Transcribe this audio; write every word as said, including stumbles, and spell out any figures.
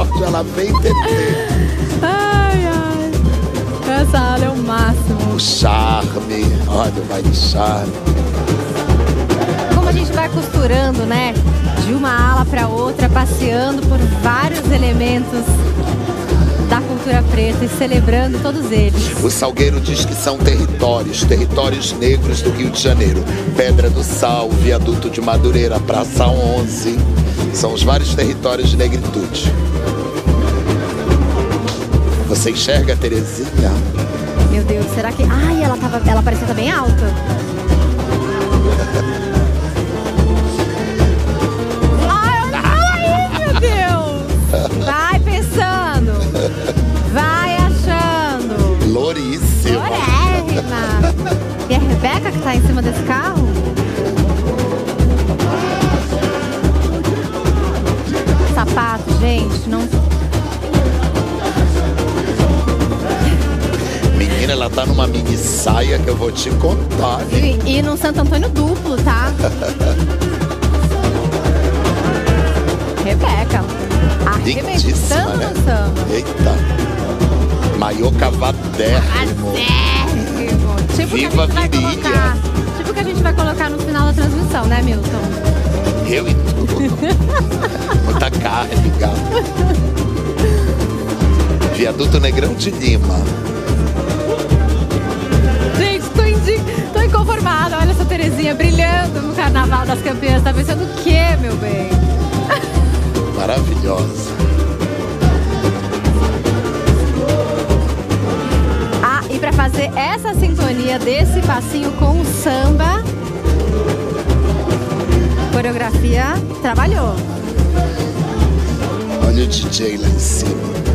forte, ela vem Tetê. Ai, ai. Essa ala é o máximo. O charme, olha o baile charme. Como a gente vai costurando, né? De uma ala para outra, passeando por vários elementos da cultura preta e celebrando todos eles. O Salgueiro diz que são territórios, territórios negros do Rio de Janeiro. Pedra do Sal, Viaduto de Madureira, Praça onze. São os vários territórios de negritude. Você enxerga a Terezinha? Meu Deus, será que... Ai, ela, tava... ela parecia estar bem alta. Vai pensando, vai achando. Louríssima. Lorérrima. E a Rebeca que tá em cima desse carro? Sapato, gente, não... Menina, ela tá numa mini saia que eu vou te contar. E, e num Santo Antônio duplo, tá? Rebeca. Lindíssima, né? Eita. Maiô cavadérrimo. Tipo Viva que a gente vai colocar, tipo que a gente vai colocar no final da transmissão, né, Milton? Eu e tudo. Muita carne, gato. Viaduto Negrão de Lima. Gente, tô, indi... tô inconformada. Olha essa Terezinha brilhando no Carnaval das Campeãs. Tá pensando o quê, meu bem? Maravilhosa. Ah, e pra fazer essa sintonia desse passinho com o samba, coreografia trabalhou. Olha o D J lá em cima.